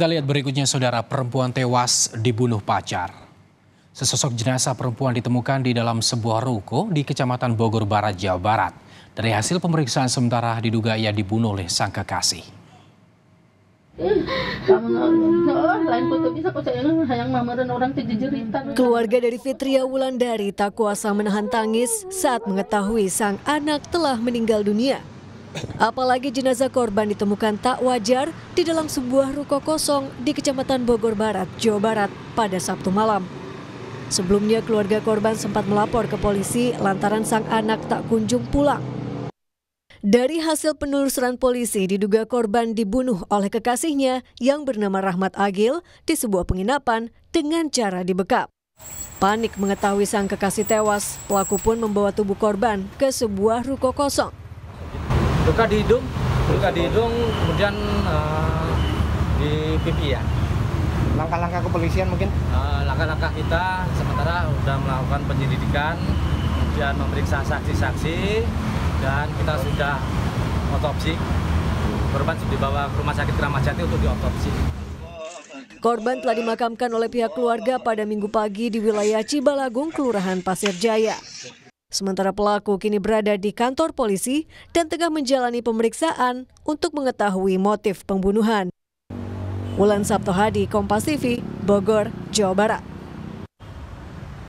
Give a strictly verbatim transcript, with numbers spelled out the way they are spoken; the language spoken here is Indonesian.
Kita lihat berikutnya, saudara, perempuan tewas dibunuh pacar. Sesosok jenazah perempuan ditemukan di dalam sebuah ruko di Kecamatan Bogor Barat, Jawa Barat. Dari hasil pemeriksaan sementara diduga ia dibunuh oleh sang kekasih. Keluarga dari Fitria Wulandari tak kuasa menahan tangis saat mengetahui sang anak telah meninggal dunia. Apalagi jenazah korban ditemukan tak wajar di dalam sebuah ruko kosong di Kecamatan Bogor Barat, Jawa Barat pada Sabtu malam. Sebelumnya keluarga korban sempat melapor ke polisi lantaran sang anak tak kunjung pulang. Dari hasil penelusuran polisi, diduga korban dibunuh oleh kekasihnya yang bernama Rahmat Agil di sebuah penginapan dengan cara dibekap. Panik mengetahui sang kekasih tewas, pelaku pun membawa tubuh korban ke sebuah ruko kosong. Luka di hidung, luka di hidung, kemudian uh, di pipi ya. Langkah-langkah kepolisian mungkin? Uh, langkah-langkah kita sementara sudah melakukan penyelidikan, kemudian memeriksa saksi-saksi, dan kita sudah otopsi. Korban sudah dibawa ke Rumah Sakit Kramat Jati untuk diotopsi. Korban telah dimakamkan oleh pihak keluarga pada Minggu pagi di wilayah Cibalagung, Kelurahan Pasir Jaya. Sementara pelaku kini berada di kantor polisi dan tengah menjalani pemeriksaan untuk mengetahui motif pembunuhan. Wulan Sabtohadi, Kompas T V, Bogor, Jawa Barat.